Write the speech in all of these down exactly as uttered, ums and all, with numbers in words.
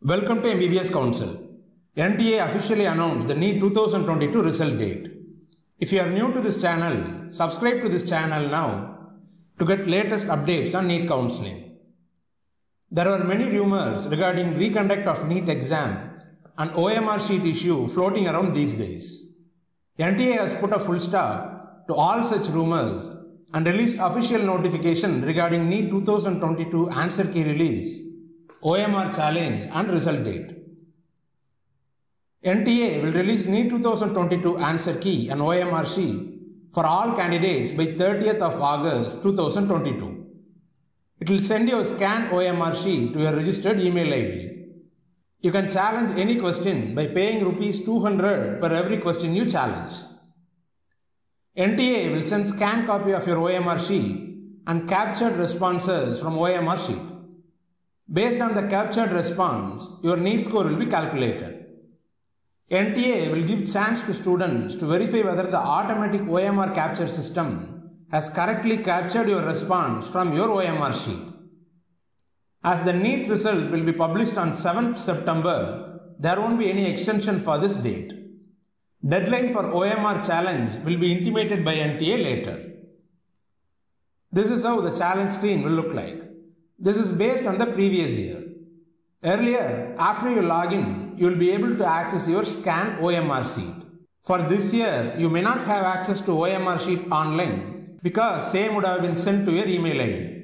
Welcome to M B B S Council. N T A officially announced the NEET twenty twenty-two result date. If you are new to this channel, subscribe to this channel now to get latest updates on NEET counseling. There are many rumors regarding reconduct of NEET exam and O M R sheet issue floating around these days. N T A has put a full stop to all such rumors and released official notification regarding NEET twenty twenty-two answer key release, O M R challenge and result date. N T A will release NEET twenty twenty-two answer key and O M R sheet for all candidates by thirtieth of August two thousand twenty-two. It will send your scanned O M R sheet to your registered email I D. You can challenge any question by paying rupees two hundred per every question you challenge. N T A will send scanned copy of your O M R sheet and captured responses from O M R sheet. Based on the captured response, your NEET score will be calculated. N T A will give chance to students to verify whether the automatic O M R capture system has correctly captured your response from your O M R sheet. As the NEET result will be published on seventh September, there won't be any extension for this date. Deadline for O M R challenge will be intimated by N T A later. This is how the challenge screen will look like. This is based on the previous year. Earlier, after you log in, you will be able to access your scanned O M R sheet. For this year, you may not have access to O M R sheet online because same would have been sent to your email I D.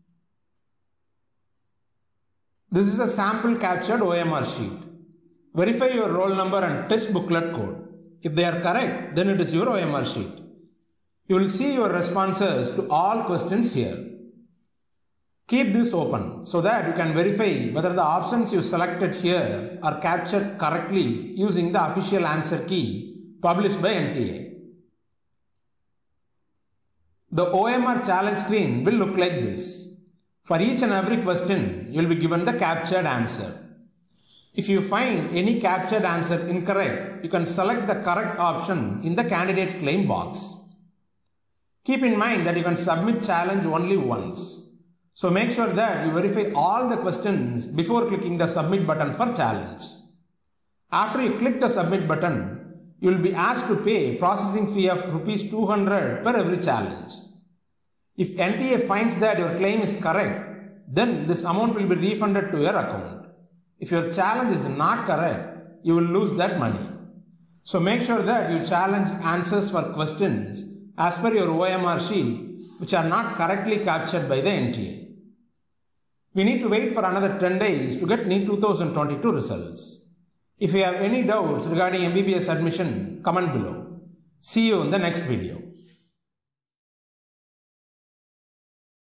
This is a sample captured O M R sheet. Verify your roll number and test booklet code. If they are correct, then it is your O M R sheet. You will see your responses to all questions here. Keep this open so that you can verify whether the options you selected here are captured correctly using the official answer key published by N T A. The O M R challenge screen will look like this. For each and every question, you will be given the captured answer. If you find any captured answer incorrect, you can select the correct option in the candidate claim box. Keep in mind that you can submit challenge only once. So make sure that you verify all the questions before clicking the submit button for challenge. After you click the submit button, you will be asked to pay processing fee of rupees two hundred per every challenge. If N T A finds that your claim is correct, then this amount will be refunded to your account. If your challenge is not correct, you will lose that money. So make sure that you challenge answers for questions as per your O M R sheet which are not correctly captured by the N T A. We need to wait for another ten days to get NEET twenty twenty-two results. If you have any doubts regarding M B B S admission, comment below. See you in the next video.